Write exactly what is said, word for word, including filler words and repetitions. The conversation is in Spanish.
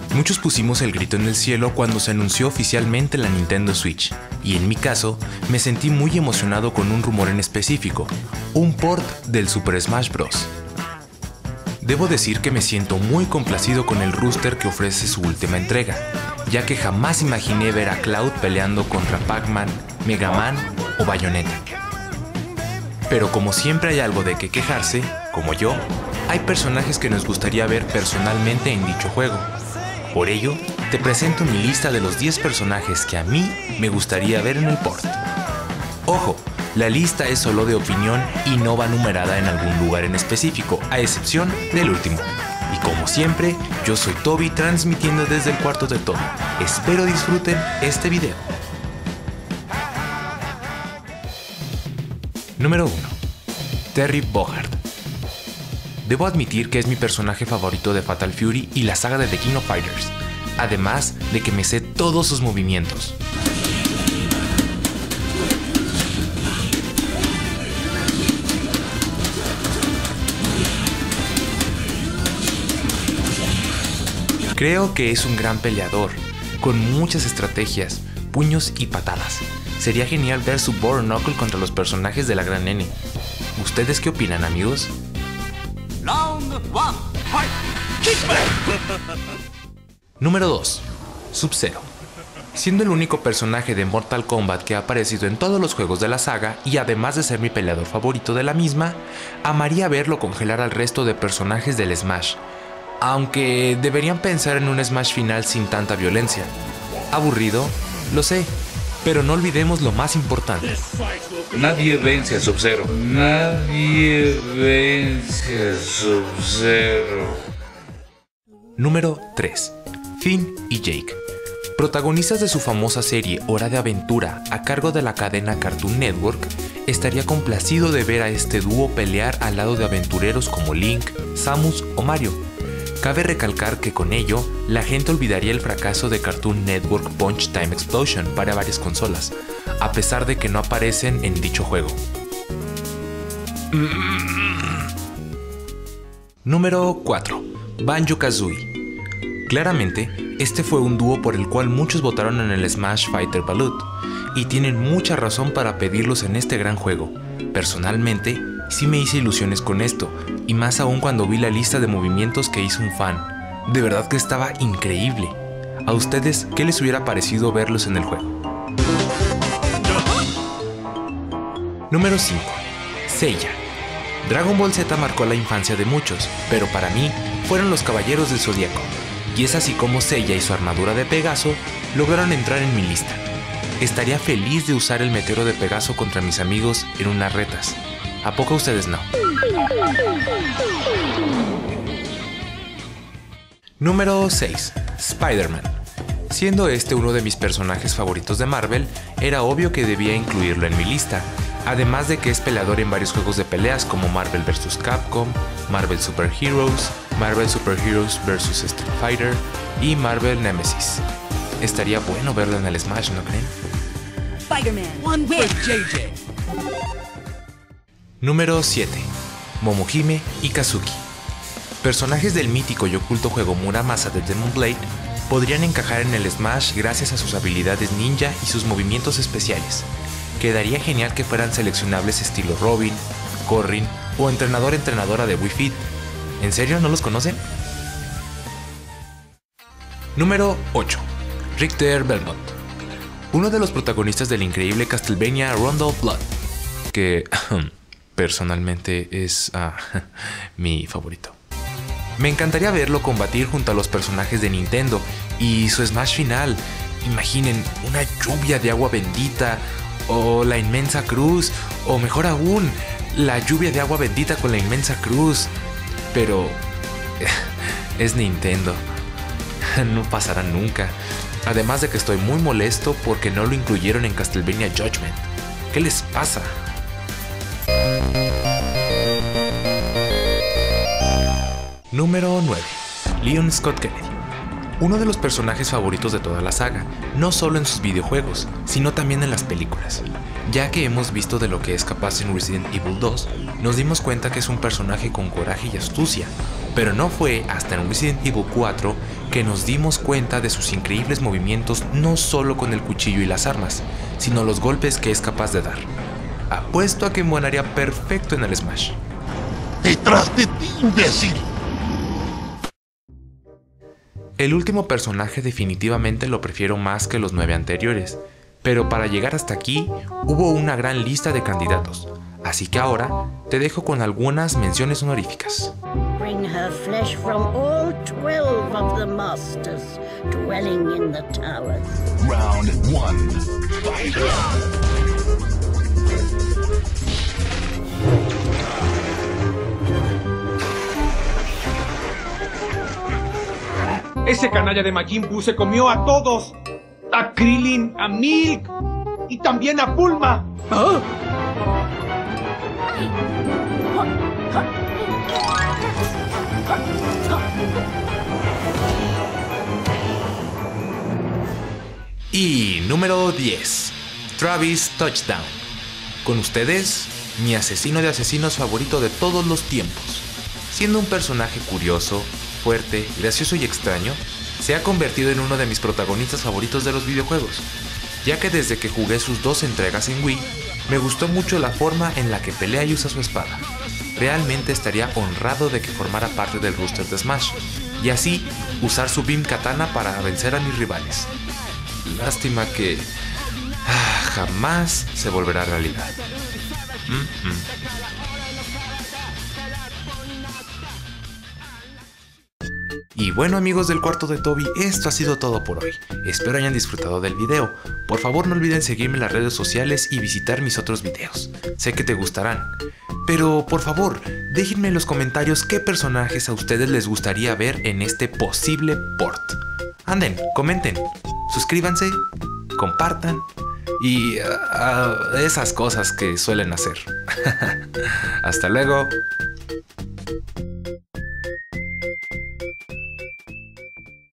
Muchos pusimos el grito en el cielo cuando se anunció oficialmente la Nintendo Switch, y en mi caso, me sentí muy emocionado con un rumor en específico, un port del Super Smash Bros. Debo decir que me siento muy complacido con el roster que ofrece su última entrega, ya que jamás imaginé ver a Cloud peleando contra Pac-Man, Mega Man o Bayonetta. Pero como siempre hay algo de qué quejarse, como yo, hay personajes que nos gustaría ver personalmente en dicho juego. Por ello, te presento mi lista de los diez personajes que a mí me gustaría ver en el port. Ojo, la lista es solo de opinión y no va numerada en algún lugar en específico, a excepción del último. Y como siempre, yo soy Toby transmitiendo desde el cuarto de Toby. Espero disfruten este video. Número uno. Terry Bogard. Debo admitir que es mi personaje favorito de Fatal Fury y la saga de The King of Fighters, además de que me sé todos sus movimientos. Creo que es un gran peleador, con muchas estrategias, puños y patadas. Sería genial ver su Bare Knuckle contra los personajes de la Gran N. ¿Ustedes qué opinan, amigos? Número dos. Sub-Zero. Siendo el único personaje de Mortal Kombat que ha aparecido en todos los juegos de la saga y además de ser mi peleador favorito de la misma, amaría verlo congelar al resto de personajes del Smash. Aunque deberían pensar en un Smash final sin tanta violencia. Aburrido, lo sé, pero no olvidemos lo más importante. Nadie vence a Sub-Zero. Nadie vence a Sub-Zero. Número tres. Finn y Jake. Protagonistas de su famosa serie Hora de Aventura a cargo de la cadena Cartoon Network, estaría complacido de ver a este dúo pelear al lado de aventureros como Link, Samus o Mario. Cabe recalcar que con ello, la gente olvidaría el fracaso de Cartoon Network Punch Time Explosion para varias consolas, a pesar de que no aparecen en dicho juego. Número cuatro. Banjo-Kazooie. Claramente, este fue un dúo por el cual muchos votaron en el Smash Fighter Balut, y tienen mucha razón para pedirlos en este gran juego. Personalmente, sí me hice ilusiones con esto, y más aún cuando vi la lista de movimientos que hizo un fan. De verdad que estaba increíble. ¿A ustedes qué les hubiera parecido verlos en el juego? Número cinco. Seiya. Dragon Ball Z marcó la infancia de muchos, pero para mí fueron los Caballeros del Zodíaco, y es así como Seiya y su armadura de Pegaso lograron entrar en mi lista. Estaría feliz de usar el meteoro de Pegaso contra mis amigos en unas retas. ¿A poco ustedes no? Número seis. Spider-Man. Siendo este uno de mis personajes favoritos de Marvel, era obvio que debía incluirlo en mi lista, además de que es peleador en varios juegos de peleas como Marvel versus. Capcom, Marvel Super Heroes, Marvel Super Heroes versus. Street Fighter y Marvel Nemesis. Estaría bueno verlo en el Smash, ¿no creen? Spider-Man, win. J J. Número siete. Momohime y Kazuki. Personajes del mítico y oculto juego Muramasa de Demon Blade podrían encajar en el Smash gracias a sus habilidades ninja y sus movimientos especiales. Quedaría genial que fueran seleccionables estilo Robin, Corrin o entrenador-entrenadora de Wii Fit. ¿En serio no los conocen? Número ocho. Richter Belmont. Uno de los protagonistas del increíble Castlevania Rondo of Blood, que personalmente es uh, mi favorito. Me encantaría verlo combatir junto a los personajes de Nintendo y su Smash final. Imaginen una lluvia de agua bendita, o la inmensa cruz, o mejor aún, la lluvia de agua bendita con la inmensa cruz. Pero es Nintendo, no pasará nunca. Además de que estoy muy molesto porque no lo incluyeron en Castlevania Judgment. ¿Qué les pasa? Número nueve. Leon Scott Kennedy. Uno de los personajes favoritos de toda la saga, no solo en sus videojuegos, sino también en las películas. Ya que hemos visto de lo que es capaz en Resident Evil dos, nos dimos cuenta que es un personaje con coraje y astucia, Pero no fue hasta en Resident Evil cuatro que nos dimos cuenta de sus increíbles movimientos, no solo con el cuchillo y las armas, sino los golpes que es capaz de dar. Apuesto a que embonaría perfecto en el Smash. ¡Detrás de ti, imbécil! El último personaje definitivamente lo prefiero más que los nueve anteriores, pero para llegar hasta aquí hubo una gran lista de candidatos, así que ahora te dejo con algunas menciones honoríficas. Bring her flesh from all twelve of the masters dwelling in the towers. Round one. Fight! Ese canalla de Majin Buu se comió a todos. A Krillin, a Milk y también a Bulma. ¿Ah? Y número diez. Travis Touchdown. Con ustedes, mi asesino de asesinos favorito de todos los tiempos. Siendo un personaje curioso, fuerte, gracioso y extraño, se ha convertido en uno de mis protagonistas favoritos de los videojuegos, ya que desde que jugué sus dos entregas en Wii, me gustó mucho la forma en la que pelea y usa su espada. Realmente estaría honrado de que formara parte del roster de Smash, y así usar su Beam Katana para vencer a mis rivales. Lástima que ah, jamás se volverá realidad. Mm-mm. Y bueno, amigos del cuarto de Toby, esto ha sido todo por hoy. Espero hayan disfrutado del video. Por favor no olviden seguirme en las redes sociales y visitar mis otros videos. Sé que te gustarán. Pero por favor, déjenme en los comentarios qué personajes a ustedes les gustaría ver en este posible port. Anden, comenten, suscríbanse, compartan y uh, uh, esas cosas que suelen hacer. Hasta luego.